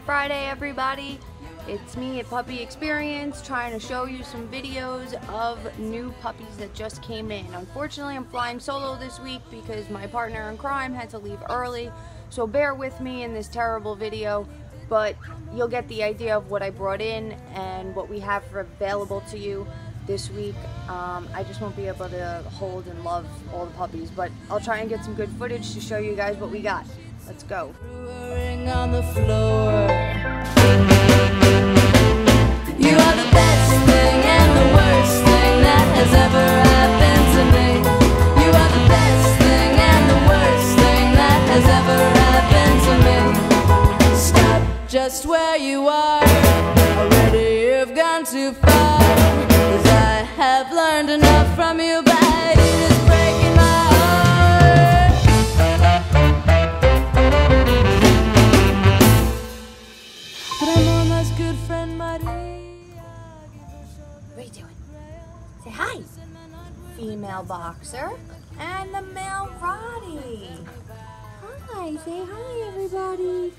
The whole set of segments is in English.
Friday, everybody. It's me at Puppy Experience trying to show you some videos of new puppies that just came in. Unfortunately, I'm flying solo this week because my partner in crime had to leave early, so bear with me in this terrible video, but you'll get the idea of what I brought in and what we have available to you this week. I just won't be able to hold and love all the puppies, but I'll try and get some good footage to show you guys what we got. Let's go. On the floor. You are the best thing and the worst thing that has ever happened to me. You are the best thing and the worst thing that has ever happened to me. Stop just where you are. Already you've gone too far. 'Cause I have learned enough from you, but it is breaking my heart. But I'm almost good friend Maria. What are you doing? Say hi. Female boxer and the male Roddy. Hi, say hi, everybody.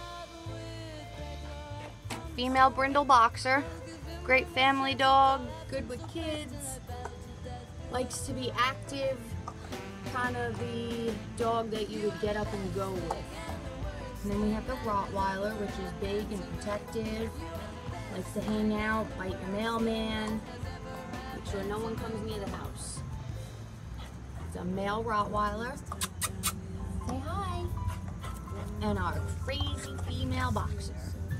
Female brindle boxer. Great family dog, good with kids, likes to be active, kind of the dog that you would get up and go with. And then we have the Rottweiler, which is big and protective, likes to hang out, bite your mailman, make sure no one comes near the house. It's a male Rottweiler. Say hi. And our crazy female boxer.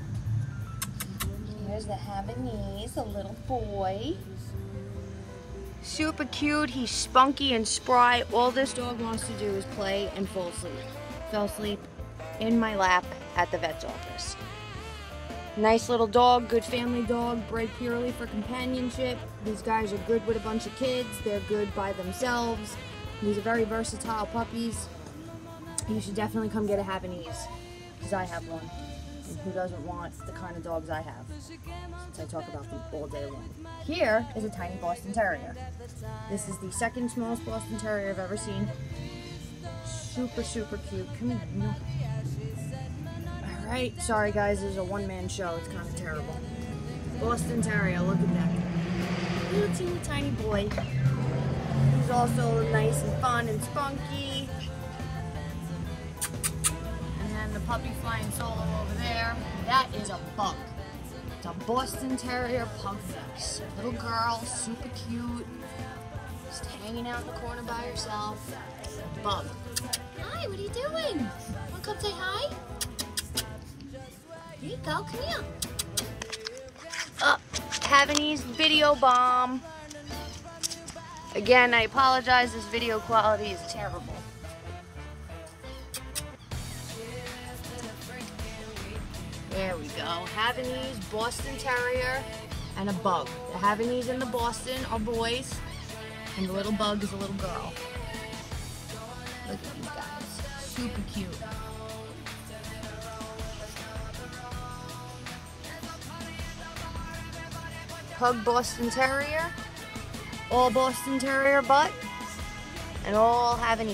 Here's the Havanese, a little boy. Super cute, he's spunky and spry. All this dog wants to do is play and fall asleep. Fell asleep in my lap at the vet's office. Nice little dog, good family dog, bred purely for companionship. These guys are good with a bunch of kids. They're good by themselves. These are very versatile puppies. You should definitely come get a Havanese, because I have one. And who doesn't want the kind of dogs I have, since I talk about them all day long. Here is a tiny Boston Terrier. This is the second smallest Boston Terrier I've ever seen. Super, super cute. Come here. No. Alright, sorry guys, this is a one-man show. It's kind of terrible. Boston Terrier, look at that. Little teeny tiny boy. He's also nice and fun and spunky. And the puppy flying solo over there, that is a bug. It's a Boston Terrier pug face. Little girl, super cute. Just hanging out in the corner by herself. Bug. Hi, what are you doing? Wanna come say hi? Here you go, come here. Havanese video bomb. Again, I apologize, this video quality is terrible. There we go. Havanese, Boston Terrier, and a bug. The Havanese and the Boston are boys, and the little bug is a little girl. Look at these guys. Super cute. Pug Boston Terrier, all Boston Terrier butt, and all Havanese.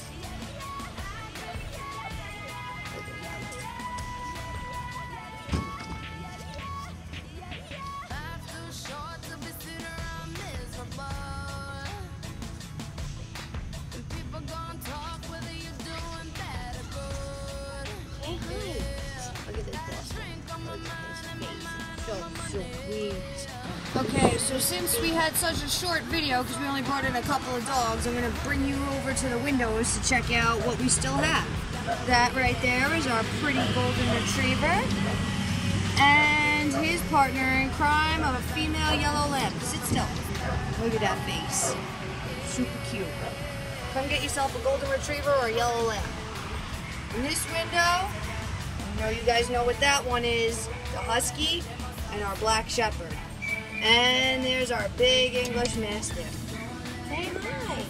So sweet. Okay, so since we had such a short video, because we only brought in a couple of dogs, I'm going to bring you over to the windows to check out what we still have. That right there is our pretty golden retriever, and his partner in crime of a female yellow lab. Sit still. Look at that face. Super cute. Come get yourself a golden retriever or a yellow lab. In this window, I know you guys know what that one is, the husky and our black shepherd. And there's our big English Mastiff. Say hi.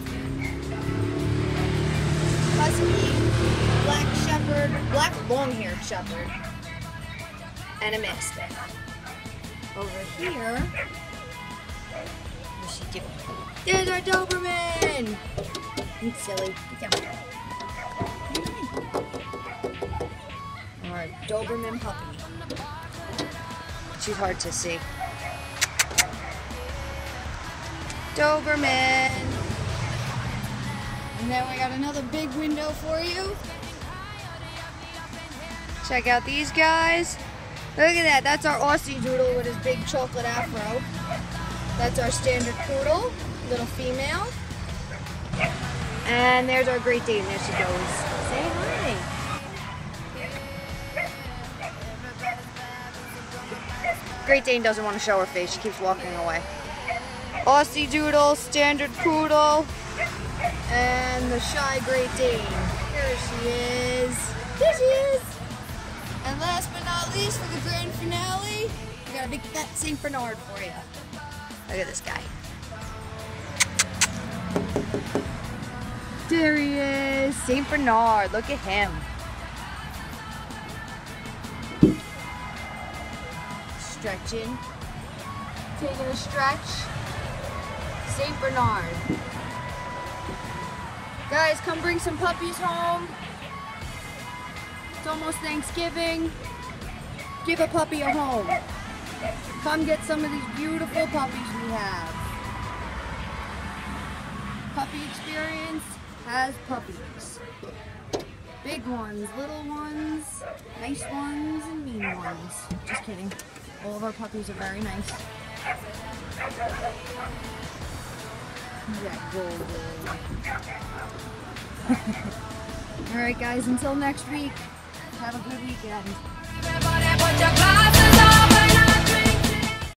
Husky, black shepherd, black long-haired shepherd, and a Mastiff. Over here, what's she doing? There's our Doberman! It's silly. Get down. Our Doberman puppy. She's hard to see. Doberman. And then we got another big window for you. Check out these guys. Look at that. That's our Aussie Doodle with his big chocolate afro. That's our standard poodle, little female. And there's our Great Dane. There she goes. Say hi. Great Dane doesn't want to show her face. She keeps walking away. Aussie Doodle, standard poodle, and the shy Great Dane. Here she is. There she is. And last but not least, for the grand finale, we got a big fat St. Bernard for you. Look at this guy. There he is, St. Bernard. Look at him. Stretching. Taking a stretch. St. Bernard. Guys, come bring some puppies home. It's almost Thanksgiving. Give a puppy a home. Come get some of these beautiful puppies we have. Puppy Experience has puppies. Big ones, little ones, nice ones, and mean ones. Just kidding. All of our puppies are very nice. That gold. Alright guys, until next week, have a good weekend.